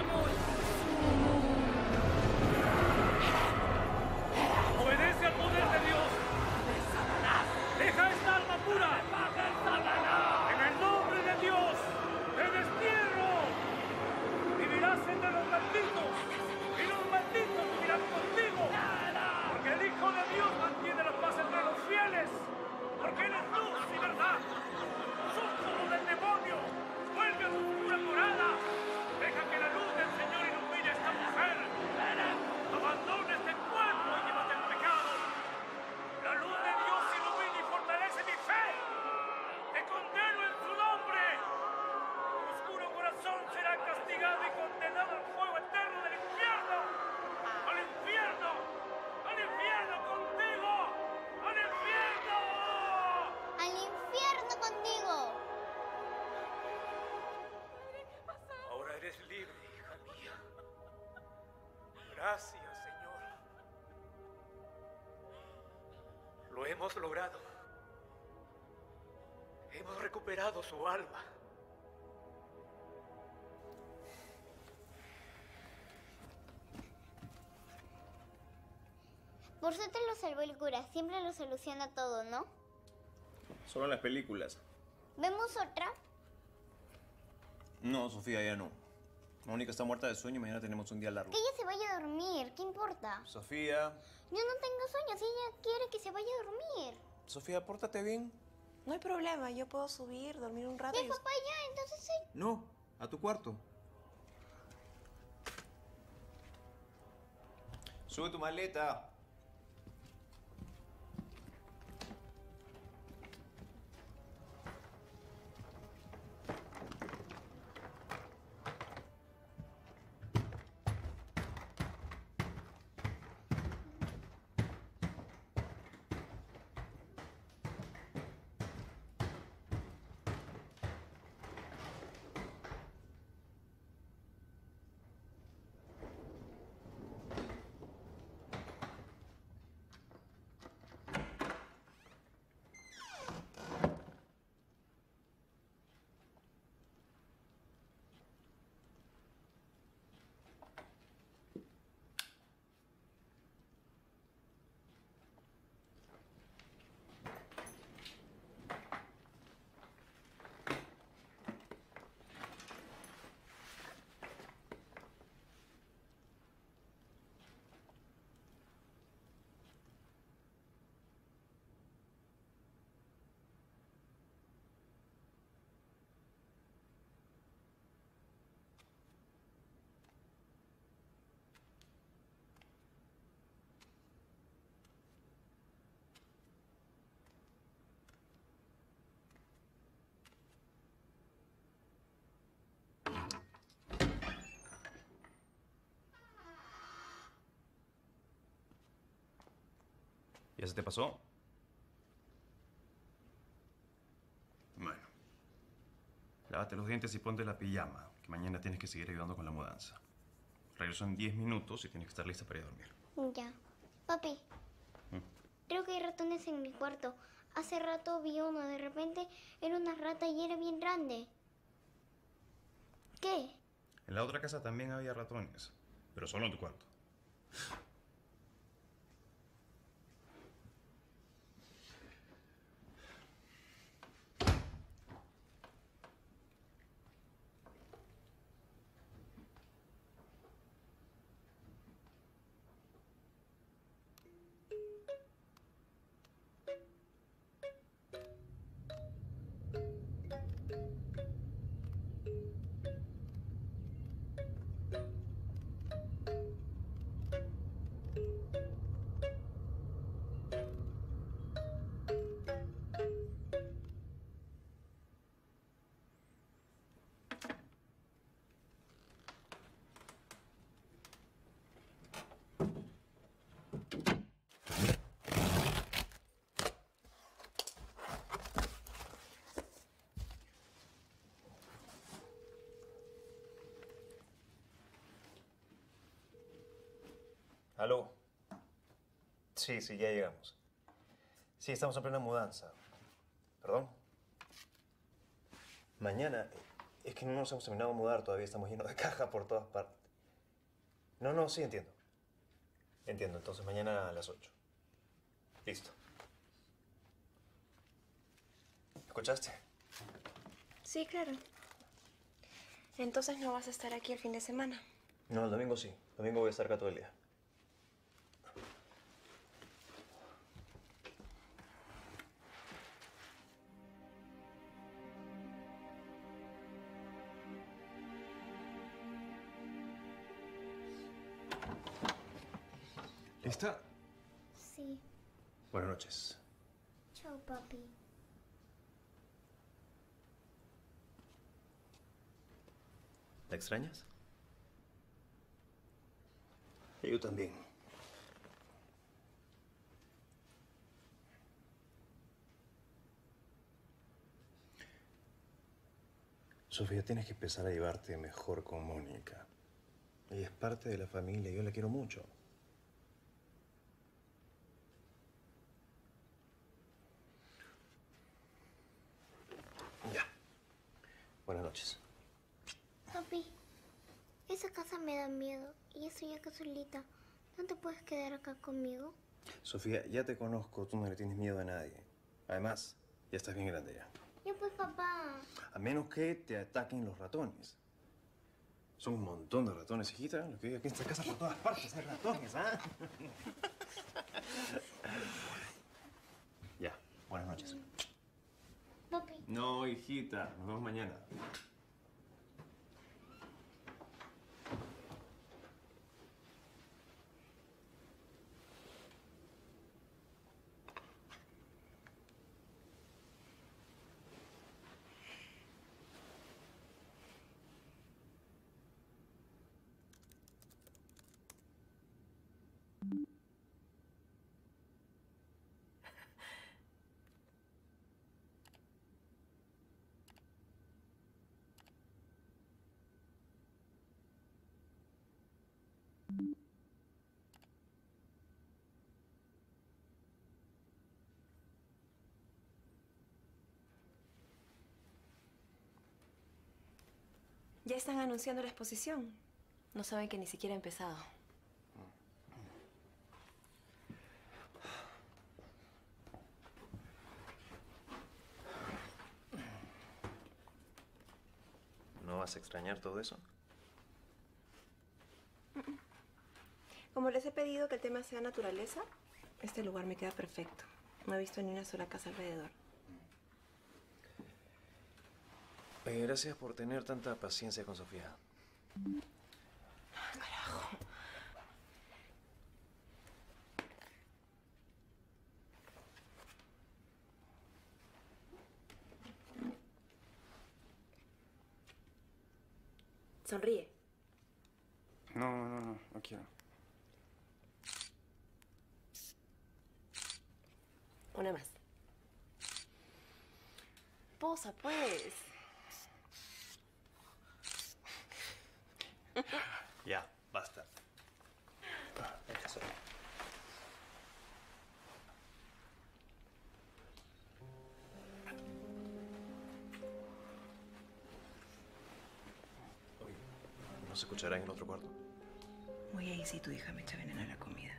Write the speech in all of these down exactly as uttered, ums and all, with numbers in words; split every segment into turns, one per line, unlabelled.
Obedece al poder de Dios. Deja esta alma pura. En el nombre de Dios, te destierro. Vivirás entre los malditos y los malditos vivirán contigo. Porque el Hijo de Dios mantiene la paz entre los fieles. Porque Él es luz y verdad. Súbdito del demonio. Vuelve a su oscura morada. Deja que la luz del Señor ilumine a esta mujer. Abandona este cuerpo y llévate el pecado. La luz de Dios ilumina y fortalece mi fe. Te condeno en su nombre. Tu oscuro corazón será castigado y condenado al fuego eterno del infierno. ¡Al infierno! ¡Al infierno contigo! ¡Al infierno!
¡Al infierno contigo!
Ahora eres libre, hija mía. Gracias, Señor. Lo hemos logrado. Hemos recuperado su alma.
Por suerte lo salvó el cura. Siempre lo soluciona todo, ¿no?
Solo en las películas.
¿Vemos otra?
No, Sofía, ya no. Mónica está muerta de sueño y mañana tenemos un día largo.
Que ella se vaya a dormir. ¿Qué importa?
Sofía.
Yo no tengo sueños. Ella quiere que se vaya a dormir.
Sofía, pórtate bien.
No hay problema. Yo puedo subir, dormir un rato.
Ve,
y...
papá, ya. Entonces sí.
No, a tu cuarto. Sube tu maleta. ¿Ya se te pasó? Bueno. Lávate los dientes y ponte la pijama, que mañana tienes que seguir ayudando con la mudanza. Regreso en diez minutos y tienes que estar lista para ir a dormir.
Ya. Papi.
¿Mm?
Creo que hay ratones en mi cuarto. Hace rato vi uno. De repente era una rata y era bien grande. ¿Qué?
En la otra casa también había ratones, pero solo en tu cuarto.
¿Aló? Sí, sí, ya llegamos. Sí, estamos en plena mudanza. ¿Perdón? Mañana. Es que no nos hemos terminado de mudar todavía. Estamos llenos de caja por todas partes. No, no, sí, entiendo. Entiendo, entonces mañana a las ocho. Listo. ¿Escuchaste?
Sí, claro. Entonces no vas a estar aquí el fin de semana.
No, el domingo sí. El domingo voy a estar acá todo el día. ¿Lista?
Sí.
Buenas noches.
Chao, papi.
¿La extrañas? Yo también. Sofía, tienes que empezar a llevarte mejor con Mónica. Ella es parte de la familia y yo la quiero mucho. Ya. Buenas noches.
Papi, esa casa me da miedo y estoy acá solita. ¿No te puedes quedar acá conmigo?
Sofía, ya te conozco, tú no le tienes miedo a nadie. Además, ya estás bien grande ya.
Ya pues, papá.
A menos que te ataquen los ratones. Son un montón de ratones, hijita. Lo que hay aquí en esta casa por todas partes hay ratones, ¿ah? Ya, buenas noches.
Papi.
No, hijita, nos vemos mañana.
Ya están anunciando la exposición. No saben que ni siquiera ha empezado.
¿No vas a extrañar todo eso?
Como les he pedido que el tema sea naturaleza, este lugar me queda perfecto. No he visto ni una sola casa alrededor.
Oye, gracias por tener tanta paciencia con Sofía.
Carajo. Sonríe.
No, no, no, no quiero.
Una más. Posa, pues.
Ya, basta. Eso. Oye, ¿no se escuchará en el otro cuarto?
Muy ahí si tu hija me echa veneno a la comida.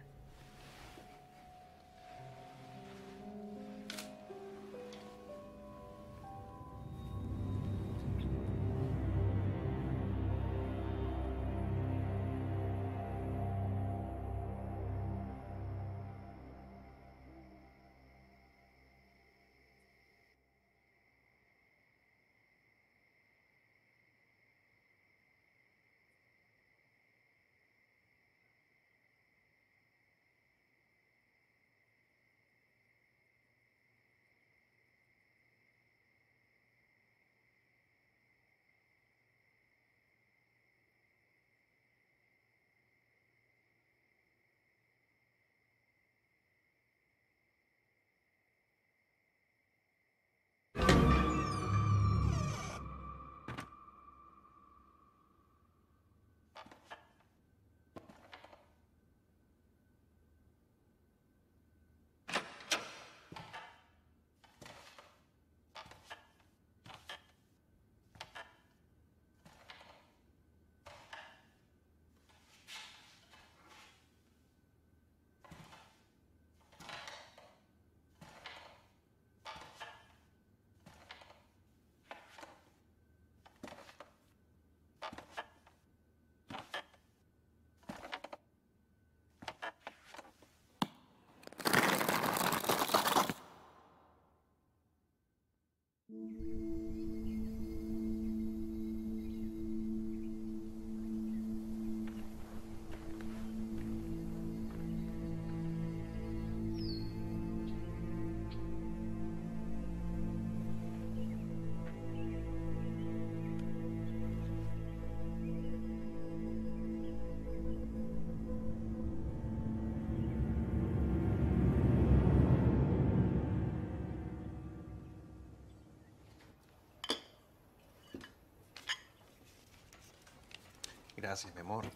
Gracias, mi amor.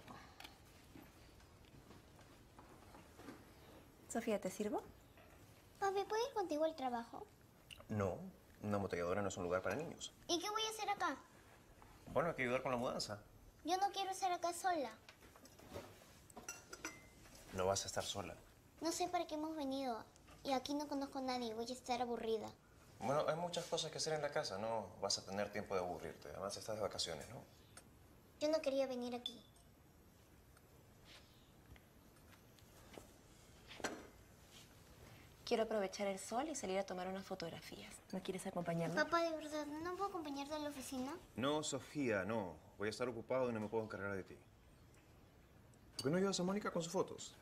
Sofía, ¿te sirvo?
Papi, ¿puedo ir contigo al trabajo?
No, una embotelladora no es un lugar para niños.
¿Y qué voy a hacer acá?
Bueno, hay que ayudar con la mudanza.
Yo no quiero estar acá sola.
No vas a estar sola.
No sé para qué hemos venido. Y aquí no conozco a nadie. Voy a estar aburrida.
Bueno, hay muchas cosas que hacer en la casa. No vas a tener tiempo de aburrirte. Además, estás de vacaciones, ¿no?
Yo no quería venir aquí.
Quiero aprovechar el sol y salir a tomar unas fotografías. ¿No quieres acompañarme?
Papá, de verdad, ¿no puedo acompañarte a la oficina?
No, Sofía, no. Voy a estar ocupado y no me puedo encargar de ti. ¿Por qué no ayudas a Mónica con sus fotos?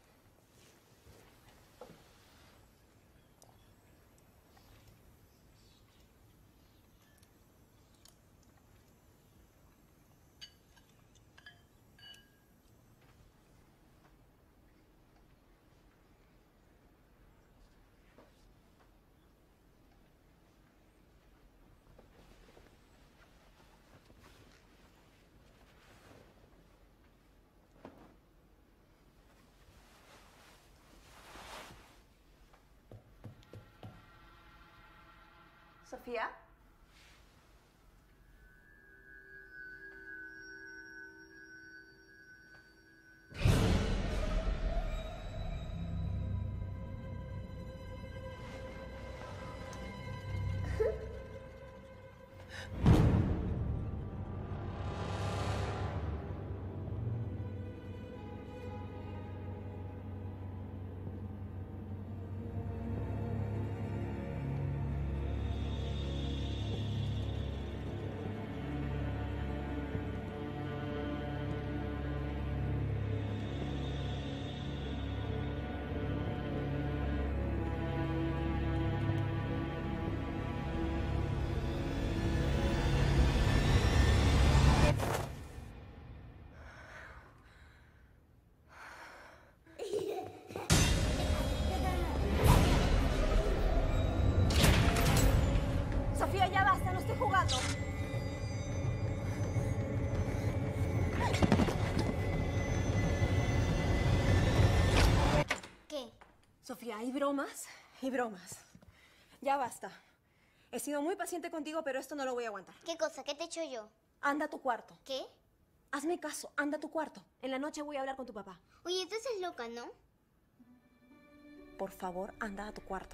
Sofía. Sofía, ya basta, no estoy jugando.
¿Qué?
Sofía, hay bromas y bromas. Ya basta. He sido muy paciente contigo, pero esto no lo voy a aguantar.
¿Qué cosa? ¿Qué te he hecho yo?
Anda a tu cuarto.
¿Qué?
Hazme caso, anda a tu cuarto. En la noche voy a hablar con tu papá.
Oye, tú estás loca, ¿no?
Por favor, anda a tu cuarto.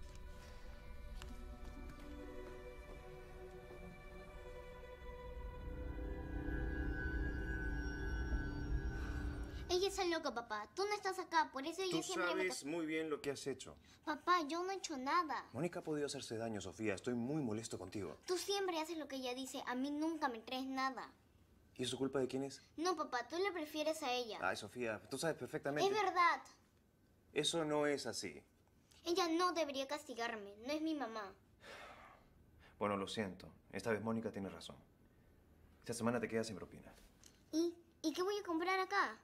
Ella está loca, papá. Tú no estás acá, por eso ella
Tú
siempre me...
sabes muy bien lo que has hecho.
Papá, yo no he hecho nada.
Mónica ha podido hacerse daño, Sofía. Estoy muy molesto contigo.
Tú siempre haces lo que ella dice. A mí nunca me traes nada.
¿Y eso culpa de quién es?
No, papá, tú le prefieres a ella.
Ay, Sofía, tú sabes perfectamente.
Es verdad.
Eso no es así.
Ella no debería castigarme. No es mi mamá.
Bueno, lo siento. Esta vez Mónica tiene razón. Esta semana te quedas sin propina.
¿Y, ¿y qué voy a comprar acá?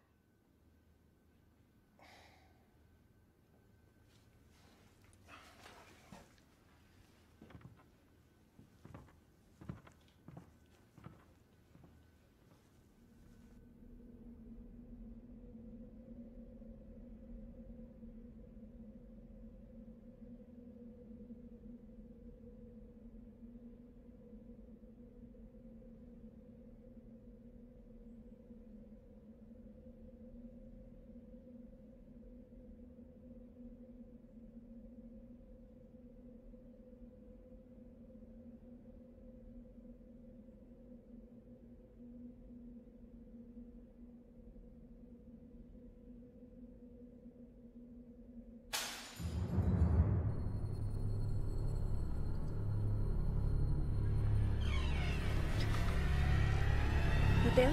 Mateo.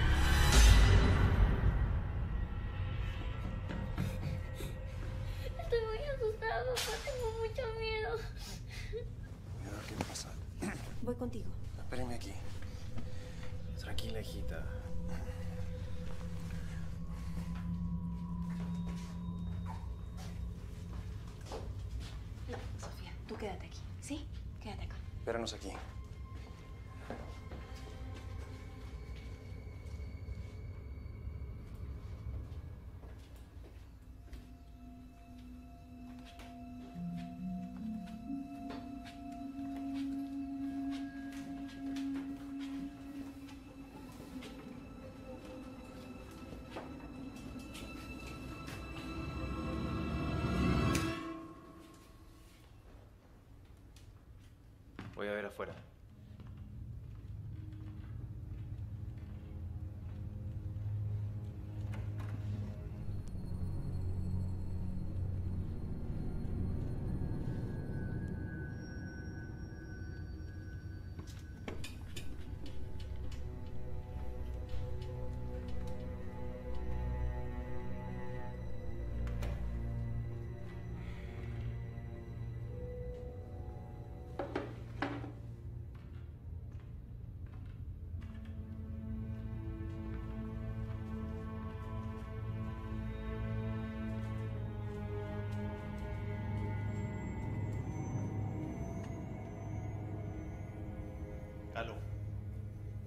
Estoy muy asustada, papá. Tengo mucho miedo.
Mira, ¿qué le pasa?
Voy contigo.
Espérenme aquí. Tranquila, hijita.
No, Sofía, tú quédate aquí, ¿sí? Quédate acá.
Espéranos aquí.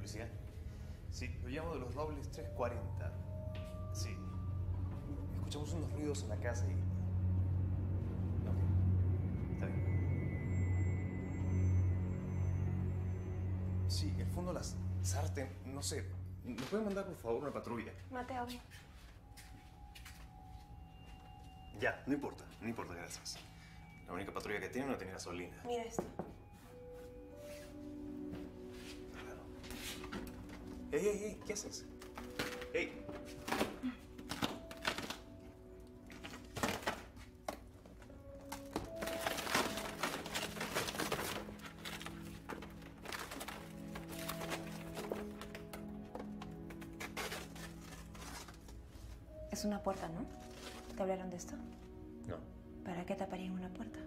policía? Sí, lo llamo de los dobles tres cuarenta. Sí. Escuchamos unos ruidos en la casa y... Ok. Está bien. Sí, el fondo Las Sartén, no sé. ¿Me puede mandar, por favor, una patrulla?
Mateo, ven.
Ya, no importa. No importa, gracias. La única patrulla que tiene no tiene gasolina.
Mira esto.
¡Ey, ey, ey! ¿Qué haces? ¡Ey!
Es una puerta, ¿no? ¿Te hablaron de esto?
No.
¿Para qué taparían una puerta?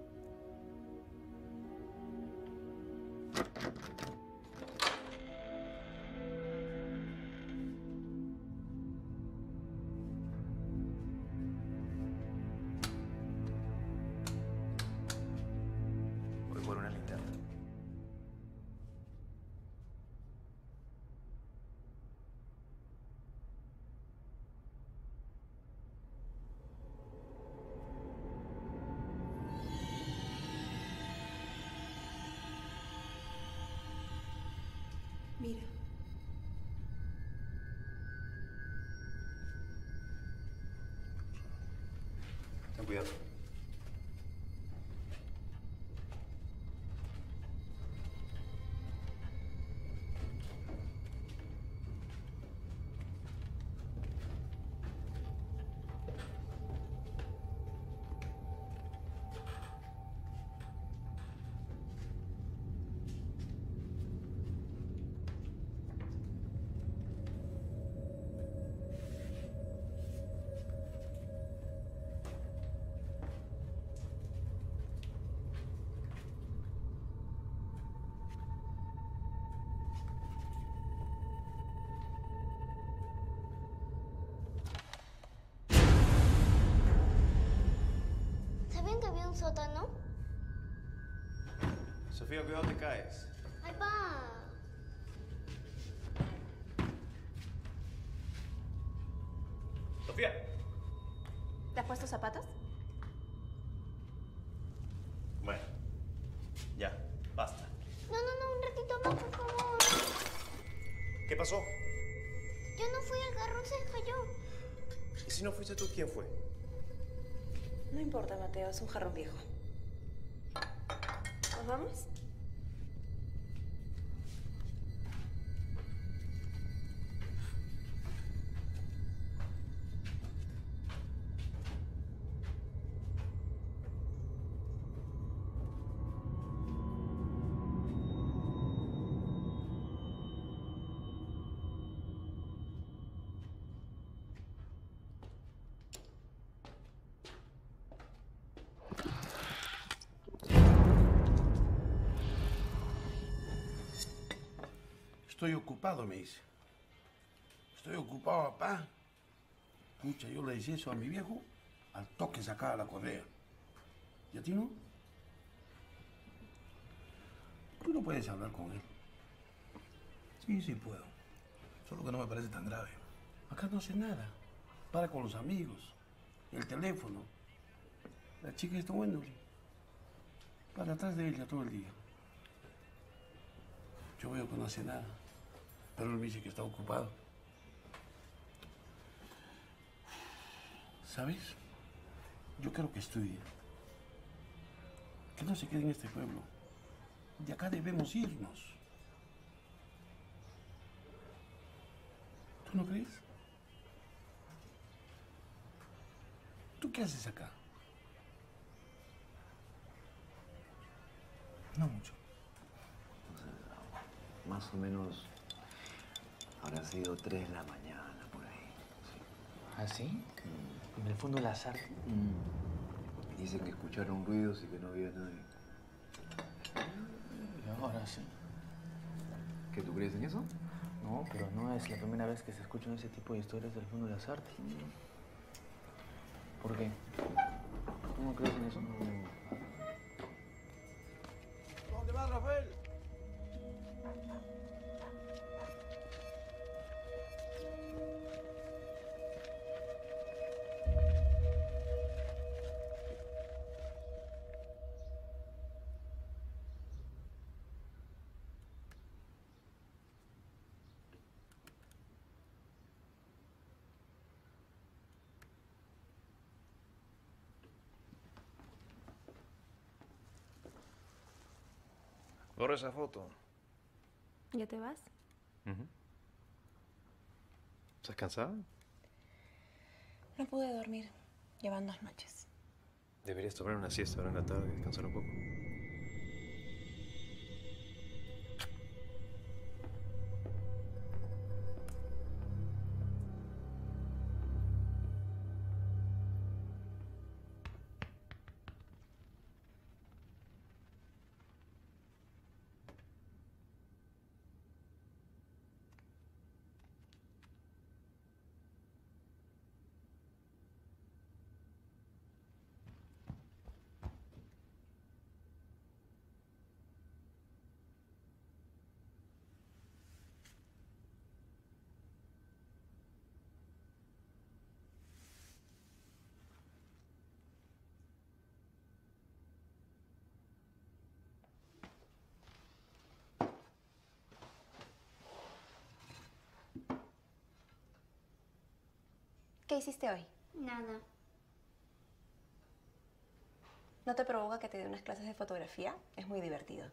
Voy por una linterna.
Mira.
Ten cuidado.
¿Sabían que había un sótano?
Sofía, cuidado, te caes.
¡Ay, pa!
Sofía.
¿Te has puesto zapatos?
Bueno, ya, basta.
No, no, no, un ratito más, por favor.
¿Qué pasó?
Yo no fui, el garrón se cayó.
¿Y si no fuiste tú, quién fue?
No importa, Mateo, es un jarrón viejo. ¿Nos vamos?
Estoy ocupado, me dice. Estoy ocupado, papá. Pucha, yo le decía eso a mi viejo, al toque sacaba la correa. ¿Y a ti no? Tú no puedes hablar con él.
Sí, sí puedo. Solo que no me parece tan grave.
Acá no hace nada. Para con los amigos, el teléfono. La chica está bueno. Para atrás de ella todo el día. Yo veo que no hace nada. Pero él me dice que está ocupado. ¿Sabes? Yo quiero que estudie. Que no se quede en este pueblo. De acá debemos irnos. ¿Tú no crees? ¿Tú qué haces acá?
No mucho.
Más o menos habrá sido tres de la mañana, por ahí. Sí.
¿Ah, sí?
Mm.
En el fondo la sal.
Mm. Dicen que escucharon ruidos y que no había nadie.
Y ahora sí.
¿Qué, tú crees en eso?
No, pero no es la primera vez que se escuchan ese tipo de historias del fondo de las artes. ¿Por qué? ¿Tú no crees en eso?
No.
¿Dónde vas, Rafael?
Borra esa foto.
¿Ya te vas?
Uh-huh. ¿Estás cansada?
No pude dormir. Llevan dos noches.
Deberías tomar una siesta ahora en la tarde y descansar un poco.
¿Qué hiciste hoy?
Nada.
¿No te provoca que te dé unas clases de fotografía? Es muy divertido.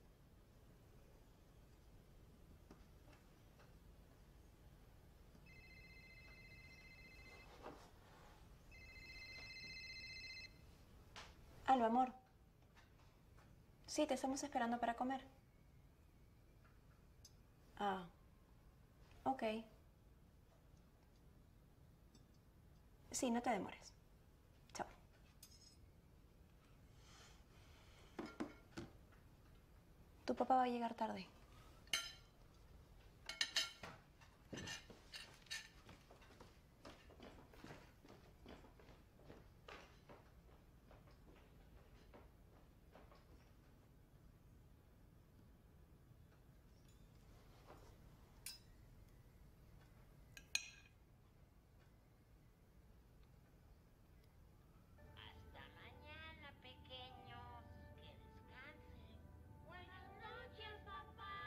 Alba, amor. Sí, te estamos esperando para comer. Ah. Ok. Sí, no te demores. Chao. Tu papá va a llegar tarde.
Hasta mañana, pequeños. Que descansen. Buenas noches, papá.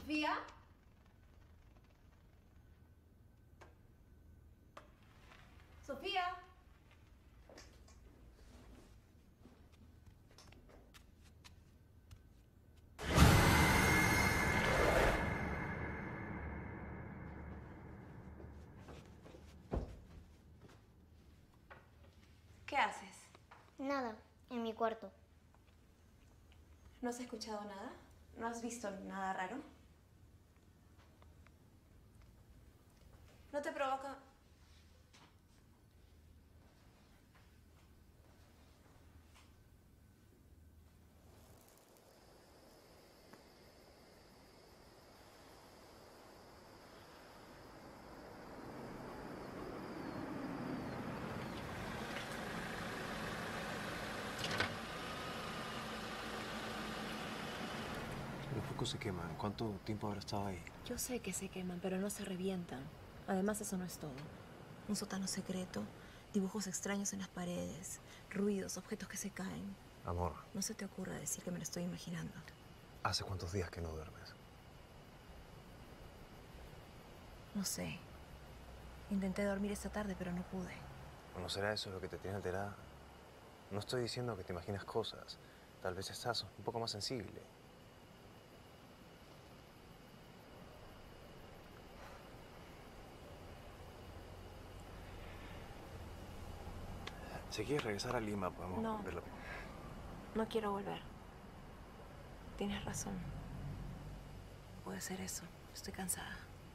¿Sofía? ¿Sofía?
¿Qué haces?
Nada, en mi cuarto.
¿No has escuchado nada? ¿No has visto nada raro? ¿No te provoca...?
Los focos se queman. ¿Cuánto tiempo habrá estado ahí?
Yo sé que se queman, pero no se revientan. Además, eso no es todo. Un sótano secreto, dibujos extraños en las paredes, ruidos, objetos que se caen.
Amor,
No se te ocurra decir que me lo estoy imaginando.
¿hace cuántos días que no duermes?
No sé. Intenté dormir esta tarde, pero no pude.
¿O no será eso lo que te tiene alterada? No estoy diciendo que te imaginas cosas. Tal vez estás un poco más sensible. Si quieres regresar a Lima, podemos
No.
verlo.
No quiero volver. Tienes razón. Puede ser eso. Estoy cansada.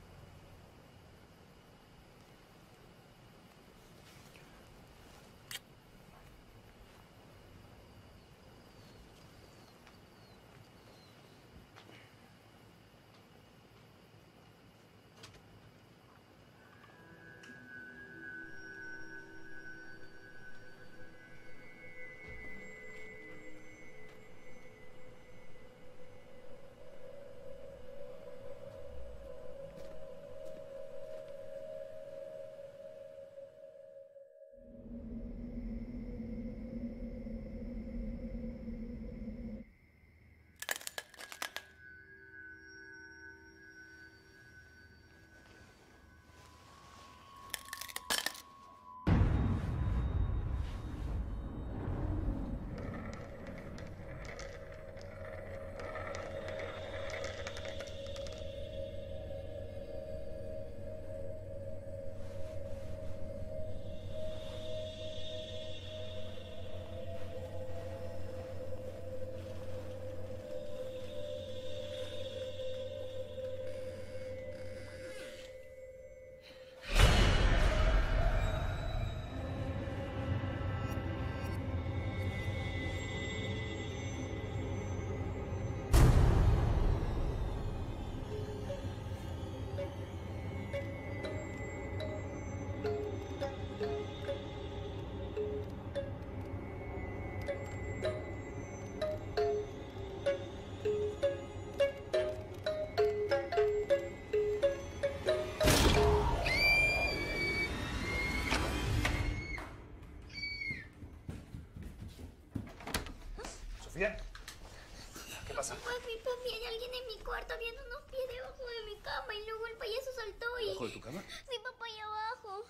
¿Sofía? ¿Qué pasa?
Papi, papi, hay alguien en mi cuarto viendo unos pies debajo de mi cama y luego el payaso saltó y...
¿Debajo de tu cama?
Sí, papá, ahí abajo.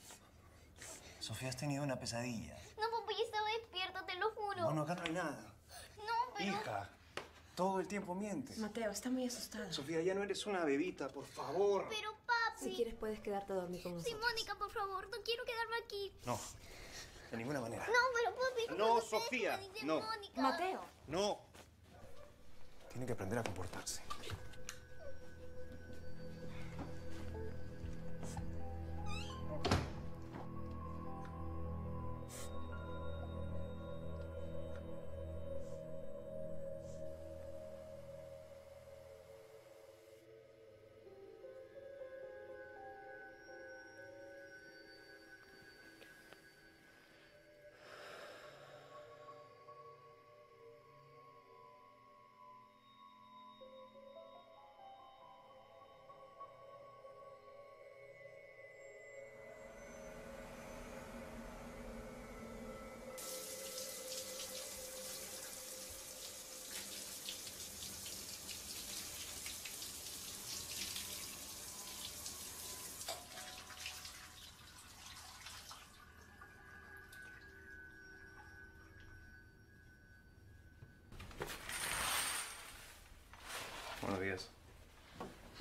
Sofía, has tenido una pesadilla.
No, papá, yo estaba despierta, te lo juro.
Bueno, acá no hay nada.
No, pero...
Hija, todo el tiempo mientes.
Mateo, está muy asustada.
Sofía, ya no eres una bebita, por favor.
Pero, papi...
Si quieres, puedes quedarte a dormir con
Sí,
nosotros.
Mónica, por favor, no quiero quedarme aquí.
No, de ninguna manera.
No, pero, papi...
No,
ustedes
Sofía,
me dicen
no.
Mónica.
Mateo.
No. Tiene que aprender a comportarse.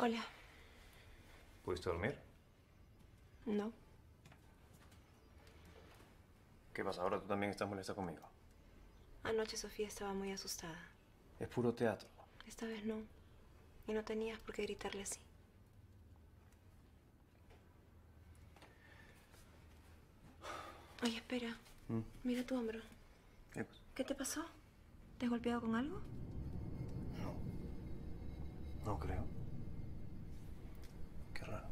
Hola.
¿Pudiste dormir?
No.
¿Qué pasa? Ahora tú también estás molesta conmigo.
Anoche Sofía estaba muy asustada.
Es puro teatro.
Esta vez no. Y no tenías por qué gritarle así. Oye, espera.
¿Mm?
Mira tu hombro.
¿Qué pasa?
¿Qué te pasó? ¿Te has golpeado con algo?
No. No creo. Qué raro.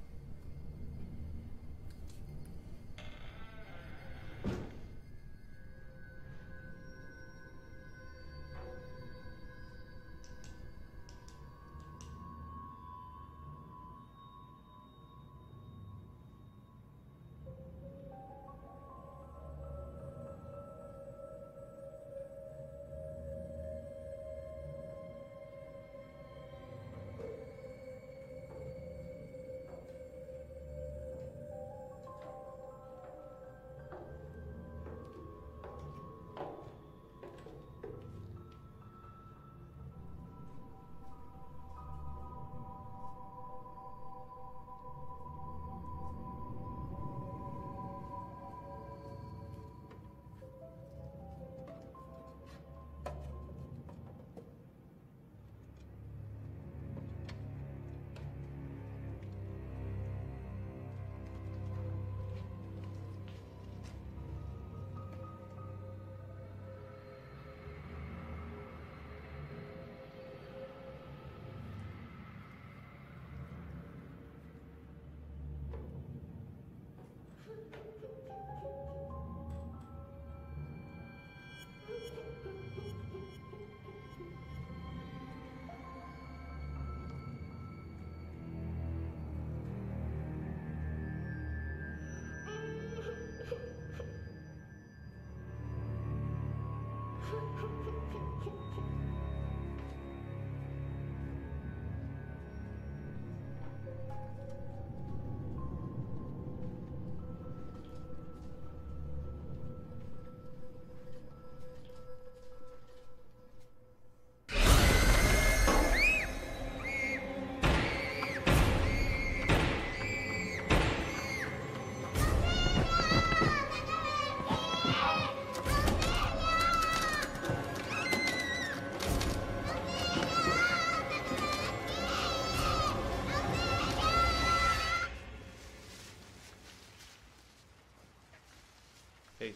Hey.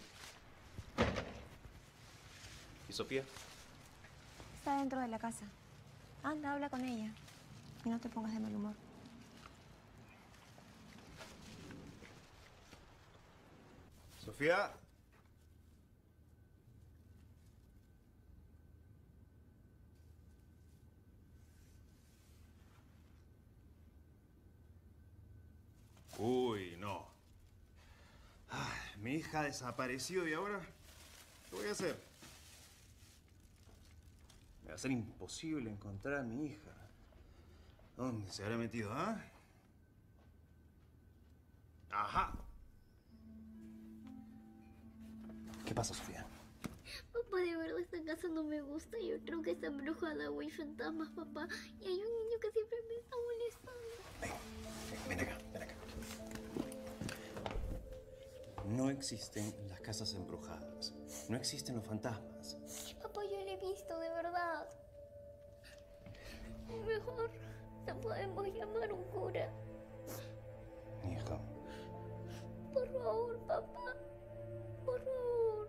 ¿Y Sofía?
Está dentro de la casa. Anda, habla con ella. Y no te pongas de mal humor.
Sofía. Uy, no. Ay, mi hija ha desaparecido y ahora, ¿qué voy a hacer? Me va a ser imposible encontrar a mi hija. ¿Dónde se habrá metido, ah? Ajá. ¿Qué pasa, Sofía?
Papá, de verdad esta casa no me gusta. Yo creo que está embrujada o hay fantasmas, papá. Y hay un niño que siempre me está molestando.
Ven, ven, ven acá, ven acá. No existen las casas embrujadas. No existen los fantasmas.
Papá, yo lo he visto, de verdad. Mejor no podemos llamar a un cura.
Hija.
Por favor, papá. Por favor.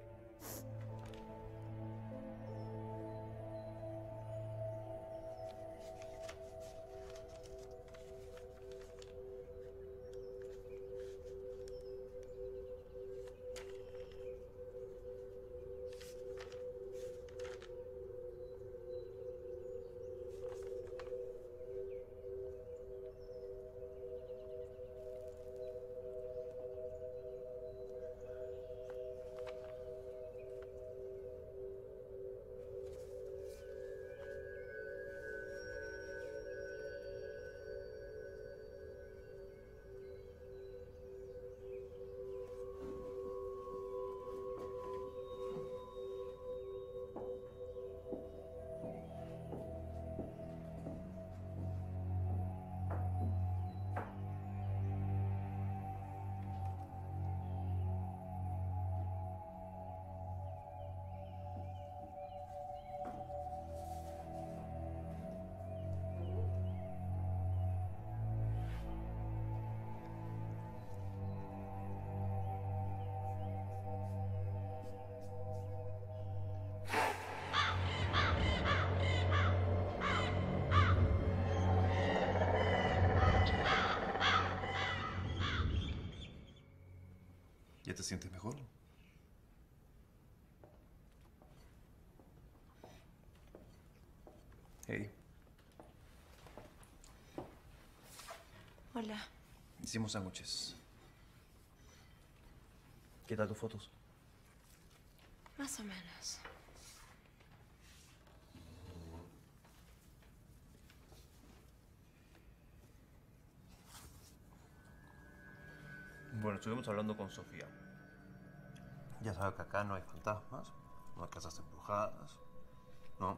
¿Ya te sientes mejor? Hey.
Hola.
Hicimos sándwiches. ¿Qué tal tus fotos?
Más o menos.
Bueno, estuvimos hablando con Sofía. Ya sabes que acá no hay fantasmas, no hay casas embrujadas, ¿no?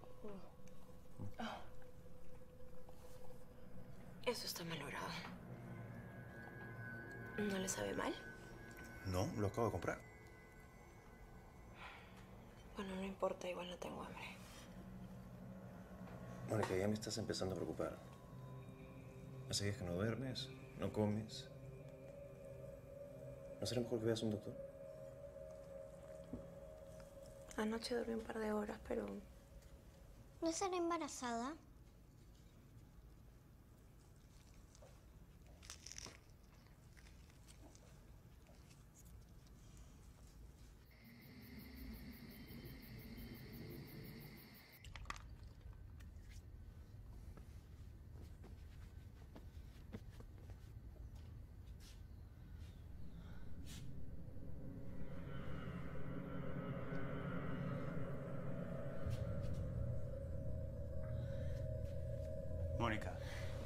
Eso está malogrado. ¿No le sabe mal?
No, lo acabo de comprar.
Bueno, no importa, igual no tengo hambre.
Mónica, ya me estás empezando a preocupar. Hace días que no duermes, no comes. ¿No será mejor que veas a un doctor?
Anoche dormí un par de horas, pero...
¿No estará embarazada?
Mónica.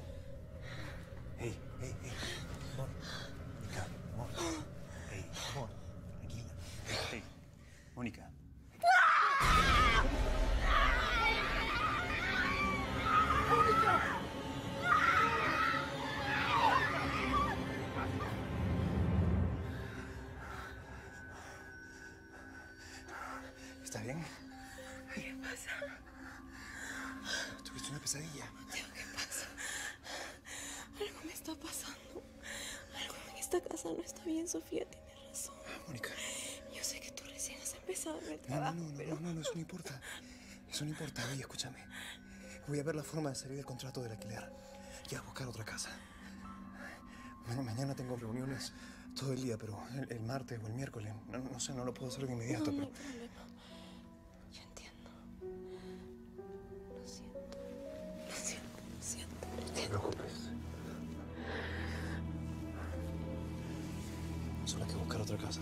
Hey, hey, hey. Mónica, Mónica. Hey, amor, tranquila. Hey, Mónica. ¿Estás bien?
¿Qué pasa?
Tuviste una pesadilla.
Mateo, ¿qué pasa? Algo me está pasando. Algo en esta casa no está bien, Sofía tiene razón.
Mónica.
Yo sé que tú recién has empezado en el
No,
trabajo,
no, no,
pero...
no, no, no, eso no importa. Eso no importa. Oye, escúchame. Voy a ver la forma de salir del contrato del alquiler y a buscar otra casa. Ma- mañana tengo reuniones todo el día, pero el, el martes o el miércoles, no, no sé, no lo puedo hacer de inmediato,
No, no
pero...
hay problema. Yo entiendo. Lo siento. Lo siento, lo siento.
No te preocupes. Solo hay que buscar otra casa.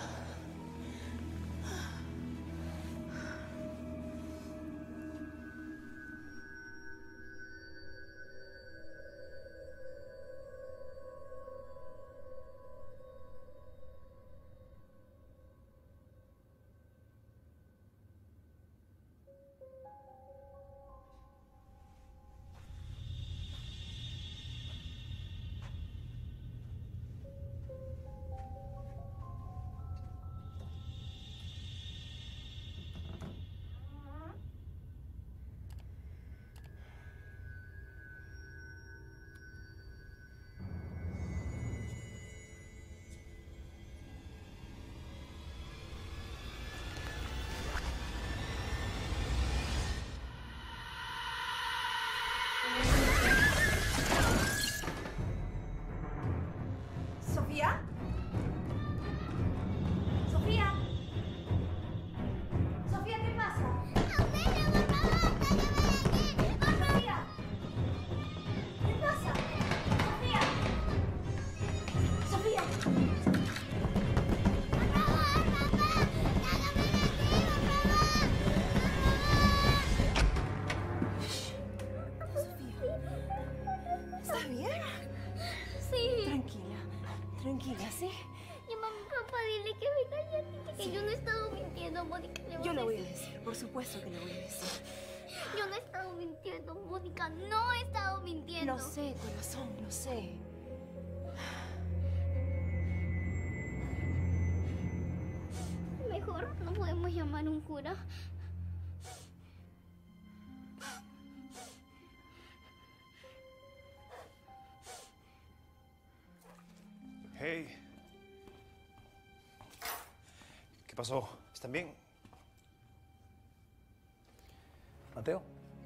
¿Sofía? ¿Sofía? ¿Sofía, qué pasa?
¡Auxilio, por favor! ¡Sáqueme de aquí!
¿Sofía? ¿Qué pasa? ¿Sofía? ¿Sofía?
¡Por favor, papá! ¡Sácame de aquí, por favor!
Sofía. ¿Estás bien?
Sí.
Tranquila. Tranquila, ¿sí?
Llama a mi papá, dile que me calle, dile que yo no he estado mintiendo, Mónica. Le voy
Yo
a
le voy a
decir.
decir, por supuesto que le voy a decir.
Yo no he estado mintiendo, Mónica, no he estado mintiendo.
Lo sé, corazón, lo sé.
Mejor no podemos llamar a un cura.
Hey. ¿Qué pasó? ¿Están bien?
Mateo.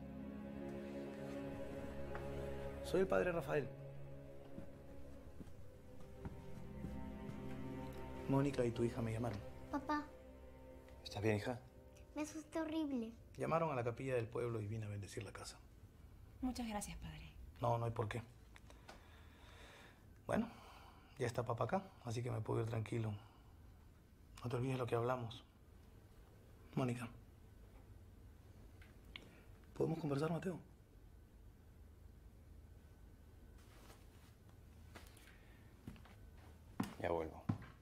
Soy el padre Rafael.
Mónica y tu hija me llamaron.
Papá,
¿Estás bien, hija?
me asusté horrible.
Llamaron a la capilla del pueblo y vine a bendecir la casa.
Muchas gracias, padre.
No, no hay por qué. Bueno, ya está papá acá, así que me puedo ir tranquilo. No te olvides lo que hablamos. Mónica. ¿Podemos conversar, Mateo?
Ya vuelvo.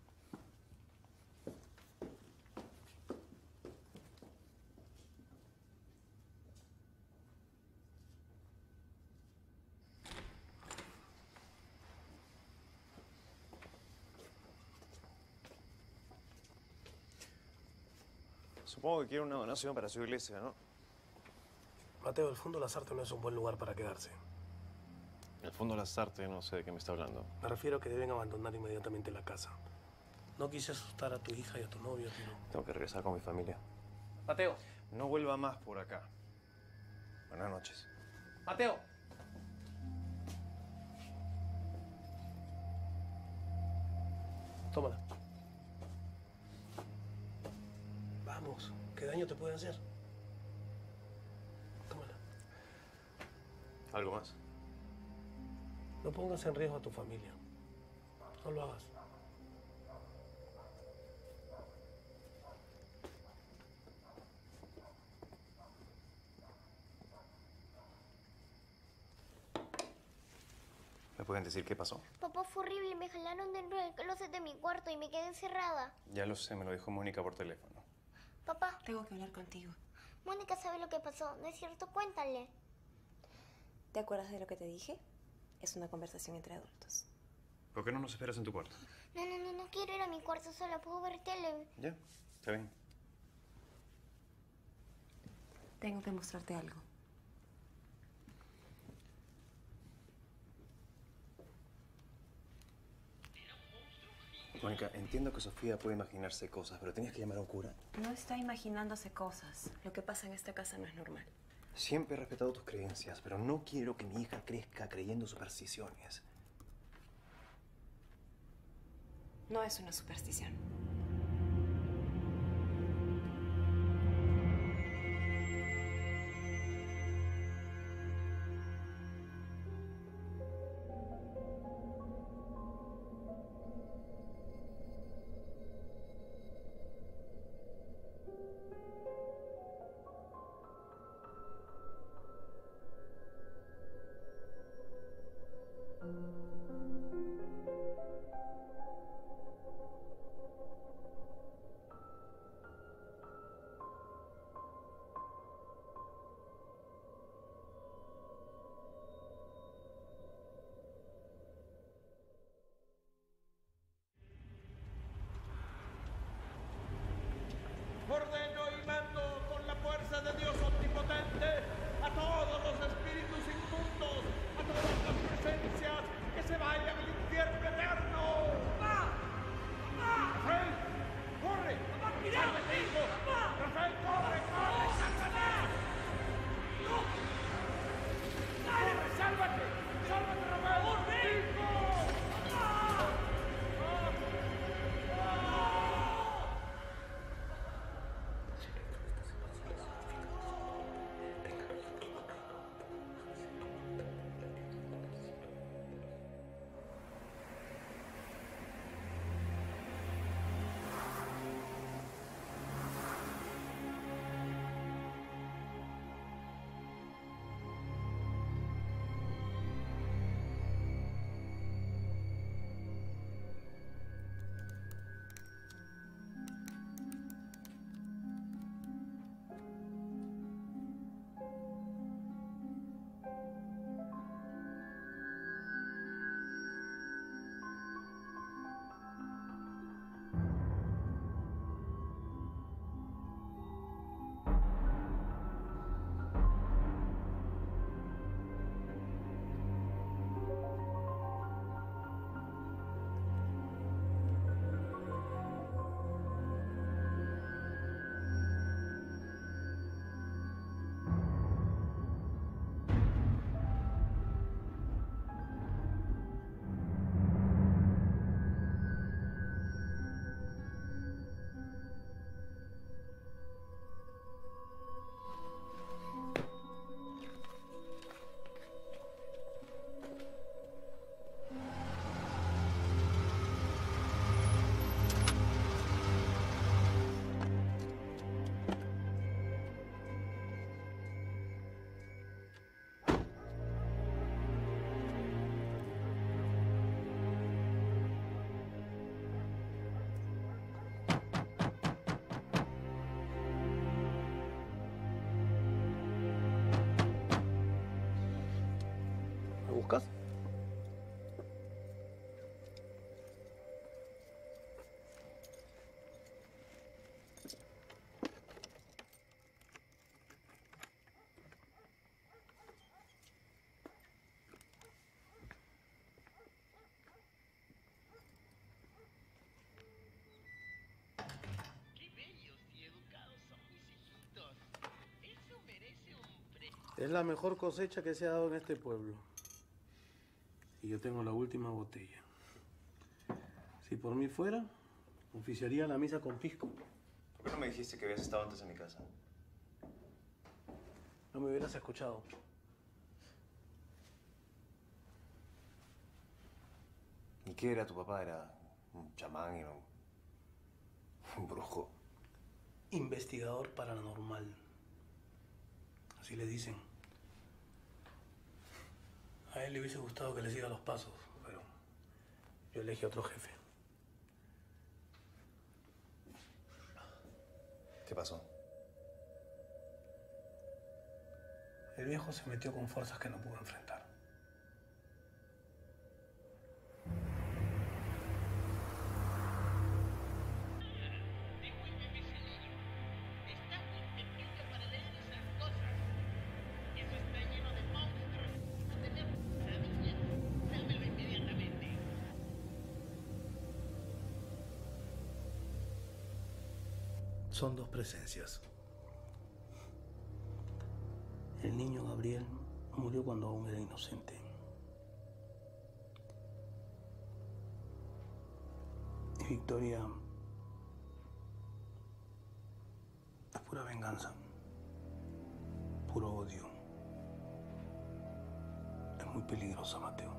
Supongo que quiere una donación para su iglesia, ¿no?
Mateo, el Fondo Lasarte no es un buen lugar para quedarse.
El Fondo Lasarte, no sé de qué me está hablando.
Me refiero a que deben abandonar inmediatamente la casa. No quise asustar a tu hija y a tu novio, pero...
Tengo que regresar con mi familia.
Mateo.
No vuelva más por acá. Buenas noches.
Mateo. Tómala. Vamos, ¿qué daño te puede hacer? Tómala.
¿Algo más?
No pongas en riesgo a tu familia. No lo hagas.
¿Me pueden decir qué pasó?
Papá, fue horrible. Me jalaron dentro del closet de mi cuarto y me quedé encerrada.
Ya lo sé, me lo dijo Mónica por teléfono.
Papá.
Tengo que hablar contigo.
Mónica sabe lo que pasó. ¿No es cierto? Cuéntale.
¿Te acuerdas de lo que te dije? Es una conversación entre adultos.
¿Por qué no nos esperas en tu cuarto?
No, no, no, no quiero ir a mi cuarto sola. Puedo ver tele.
Ya, está bien.
Tengo que mostrarte algo.
Mónica, entiendo que Sofía puede imaginarse cosas, pero tenías que llamar a un cura.
No está imaginándose cosas. Lo que pasa en esta casa no es normal.
Siempre he respetado tus creencias, pero no quiero que mi hija crezca creyendo supersticiones.
No es una superstición.
Lucas? Es la mejor cosecha que se ha dado en este pueblo. Y yo tengo la última botella. Si por mí fuera, oficiaría la misa con pisco.
¿Por qué no me dijiste que habías estado antes en mi casa?
No me hubieras escuchado.
¿Y qué era tu papá? ¿Era un chamán? ¿Era un, un brujo?
Investigador paranormal. Así le dicen. A él le hubiese gustado que le siga los pasos, pero yo elegí a otro jefe.
¿Qué pasó?
El viejo se metió con fuerzas que no pudo enfrentar. Son dos presencias. El niño Gabriel murió cuando aún era inocente. Y Victoria es pura venganza, puro odio. Es muy peligrosa, Mateo.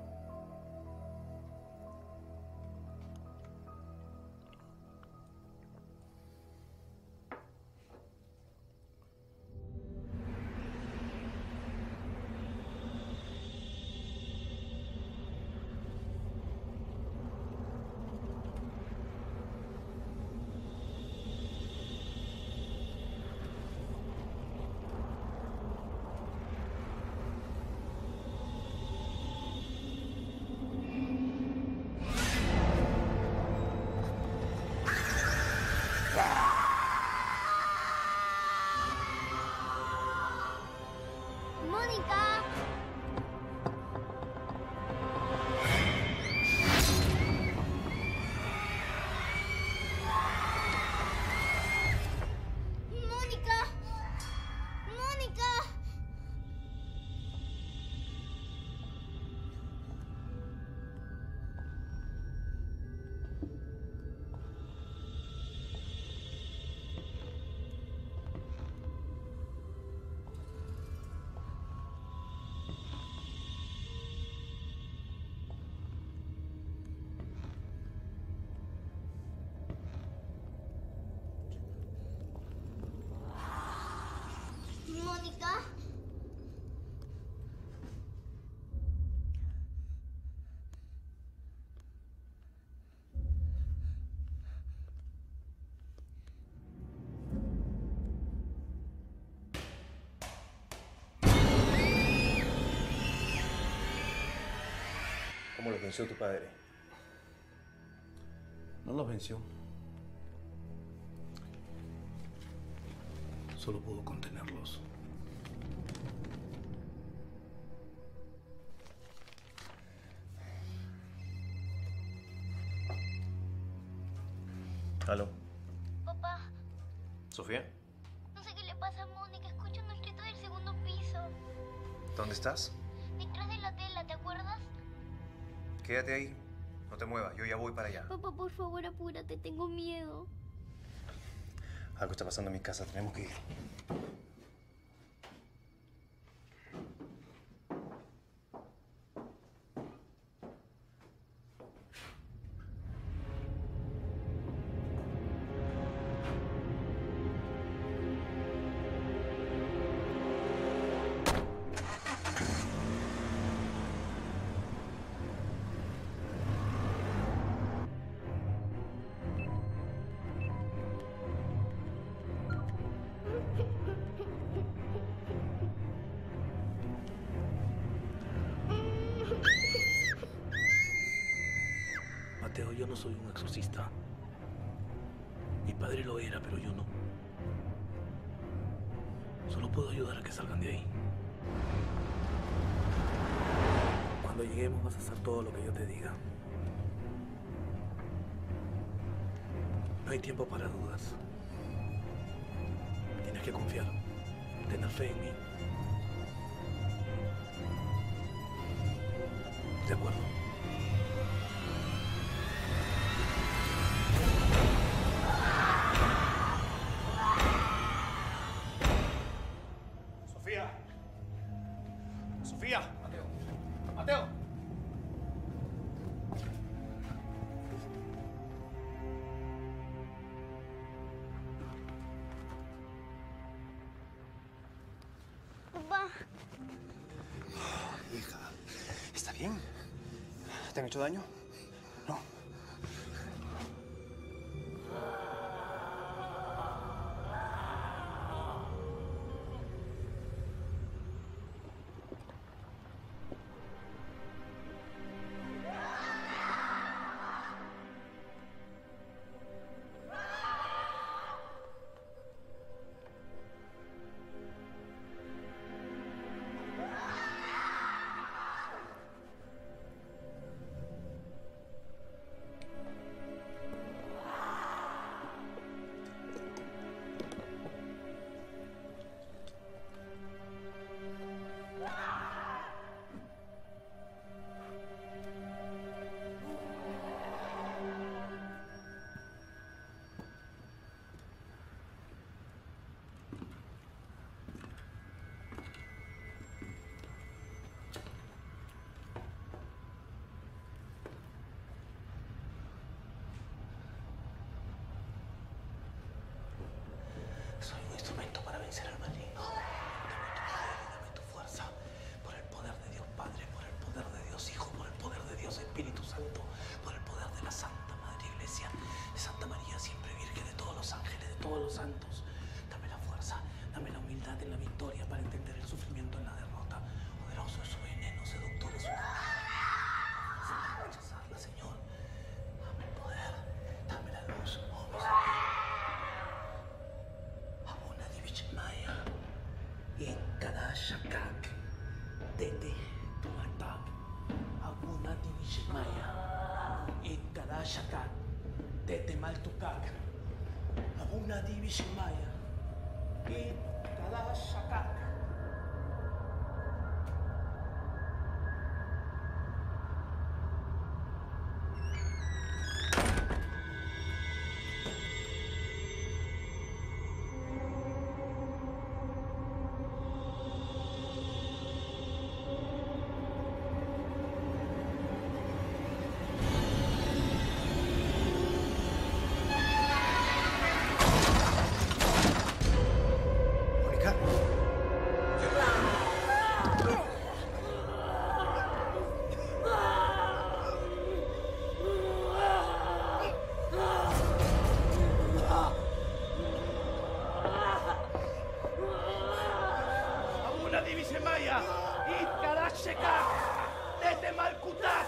Mónica.
¿Cómo lo venció tu padre?
No los venció. Solo pudo contenerlos.
¿Aló?
Papá,
¿Sofía?
no sé qué le pasa a Mónica. Escucho unos gritos del segundo piso.
¿Dónde estás?
Detrás de la tela, ¿te acuerdas?
Quédate ahí. No te muevas. Yo ya voy para allá.
Papá, por favor, apúrate. Tengo miedo.
Algo está pasando en mi casa. Tenemos que ir.
no soy un exorcista. Mi padre lo era, pero yo no. Solo puedo ayudar a que salgan de ahí. Cuando lleguemos vas a hacer todo lo que yo te diga. No hay tiempo para dudas. Tienes que confiar, tener fe en mí. ¿De acuerdo?
Sofía. Sofía. Mateo. Mateo.
Papá.
Hija, ¿está bien? ¿Te han hecho daño? No.
Soy un instrumento para vencer al maligno. Dame tu poder y dame tu fuerza. Por el poder de Dios Padre, por el poder de Dios Hijo, por el poder de Dios Espíritu Santo, por el poder de la Santa Madre Iglesia, de Santa María, siempre Virgen, de todos los ángeles, de todos los santos. Dame la fuerza, dame la humildad en la victoria para entender el sufrimiento en la derrota. Poderoso es su veneno, seductor es su para rechazarla, Señor. Dame el poder, dame la luz. Oh, mis Abuna Divishmaya, Ekada Shakak, Tete Tumatak, Abuna Divishmaya, Ekada Shakak, Tete Maltukak, Abuna Divishmaya, Ekada Shakak.
Mónica.
Abuna Divishmaya, Ekada Shakak, Tete Malkutak.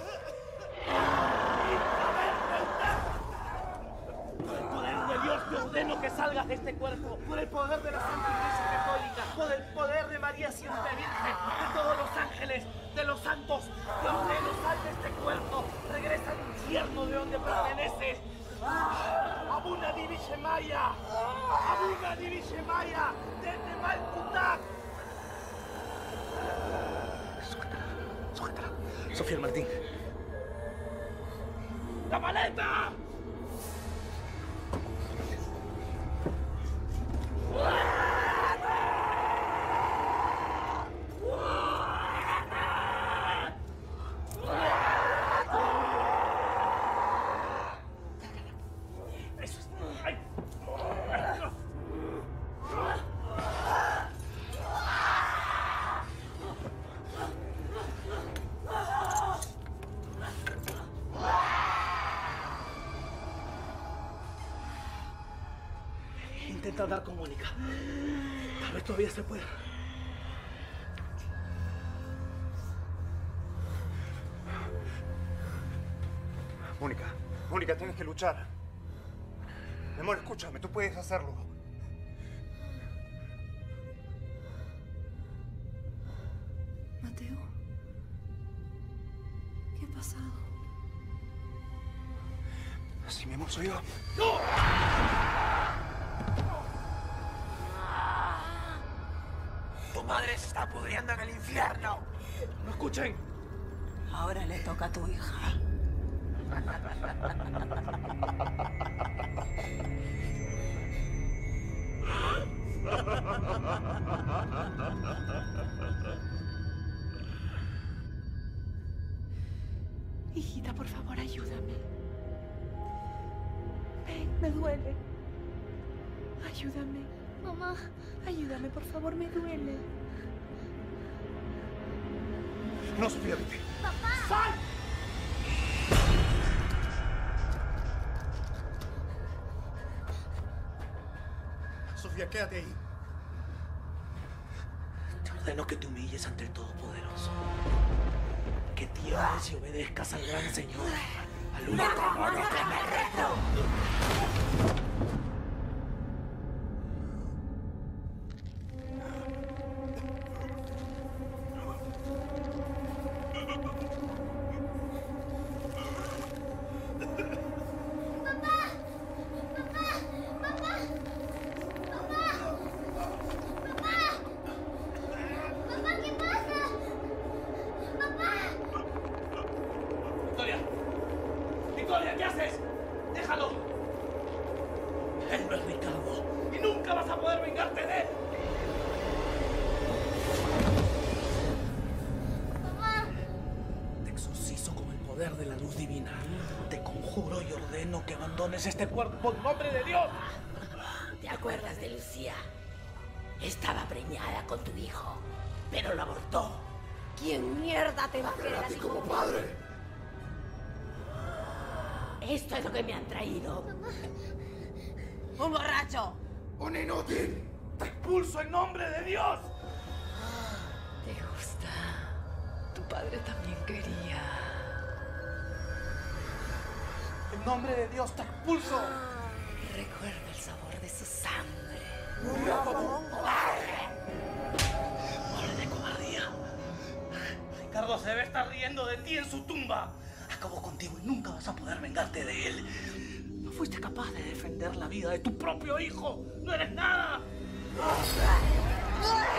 Por el poder de Dios te ordeno que salgas de este cuerpo. Por el poder de la Santa Iglesia Católica. Por el poder de María siempre Virgen. De todos los ángeles. De los santos. Te ordeno, sal de este cuerpo. Regresa al infierno de donde perteneces. Abuna Divishmaya. Abuna Divishmaya. Tete Malkutak. Sujétala. Sujétala. Sofía Martín. ¡La maleta! Eso es. ¡Ay! Intenta hablar con Mónica. Tal vez todavía se pueda.
Mónica. Sofía, tienes que luchar. Mi amor, escúchame, tú puedes hacerlo.
Mateo, ¿qué ha pasado?
Sí, mi amor, soy yo.
¡No! Tu madre se está pudriendo en el infierno.
¡No escuchen!
Ahora le toca a tu hija.
Hijita, por favor, ayúdame. Ven, me duele. Ayúdame.
Mamá.
Ayúdame, por favor, me duele.
No, Sofía, vete.
¡Papá!
¡Sal!
Sofía, quédate ahí.
Te ordeno que te humilles ante el Todopoderoso. Que te ores y obedezcas al gran Señor. Al único mono que me reto.
¡Victoria! ¿Qué haces? ¡Déjalo!
Él no es Ricardo.
¡Y nunca vas a poder vengarte de él!
¡Mamá!
Te exorcizo con el poder de la luz divina. Te conjuro y ordeno que abandones este cuerpo en nombre de Dios.
¿Te acuerdas de Lucía? Estaba preñada con tu hijo, pero lo abortó. ¿Quién mierda te va a querer a ti como padre? Esto es lo que me han traído. ¡Un borracho!
¡Un inútil! ¡Te expulso en nombre de Dios!
¿Te gusta? Tu padre también quería.
En nombre de Dios te expulso.
Recuerda el sabor de su sangre.
¡Muere de cobardía! Ricardo se debe estar riendo de ti en su tumba. Acabó contigo y nunca vas a poder vengarte de él. No fuiste capaz de defender la vida de tu propio hijo. ¡No eres nada!